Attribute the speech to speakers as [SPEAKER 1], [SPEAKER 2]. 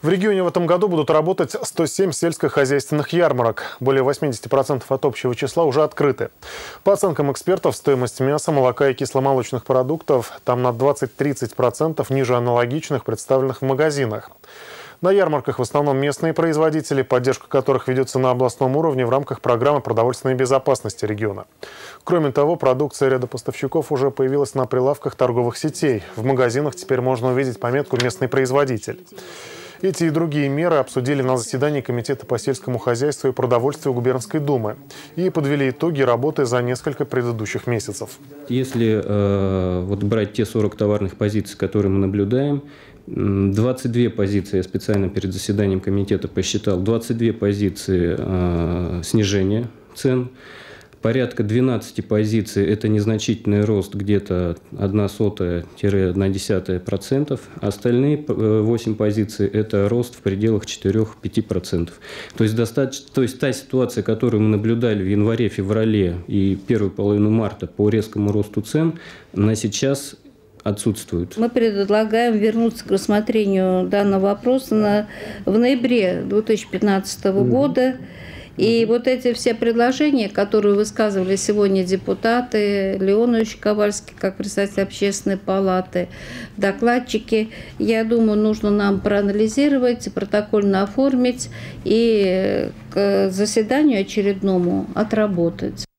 [SPEAKER 1] В регионе в этом году будут работать 107 сельскохозяйственных ярмарок. Более 80% от общего числа уже открыты. По оценкам экспертов, стоимость мяса, молока и кисломолочных продуктов там на 20-30% ниже аналогичных, представленных в магазинах. На ярмарках в основном местные производители, поддержка которых ведется на областном уровне в рамках программы продовольственной безопасности региона. Кроме того, продукция ряда поставщиков уже появилась на прилавках торговых сетей. В магазинах теперь можно увидеть пометку «Местный производитель». Эти и другие меры обсудили на заседании Комитета по сельскому хозяйству и продовольствию Губернской думы и подвели итоги работы за несколько предыдущих месяцев.
[SPEAKER 2] Если брать те 40 товарных позиций, которые мы наблюдаем, 22 позиции, я специально перед заседанием комитета посчитал, 22 позиции снижения цен. Порядка 12 позиций – это незначительный рост, где-то 0,01–0,1%. Остальные 8 позиций – это рост в пределах 4–5%. То есть та ситуация, которую мы наблюдали в январе-феврале и первую половину марта по резкому росту цен, на сейчас отсутствует.
[SPEAKER 3] Мы предлагаем вернуться к рассмотрению данного вопроса в ноябре 2015 года. И вот эти все предложения, которые высказывали сегодня депутаты, Леонович Ковальский, как председатель общественной палаты, докладчики, я думаю, нужно нам проанализировать, протокольно оформить и к заседанию очередному отработать.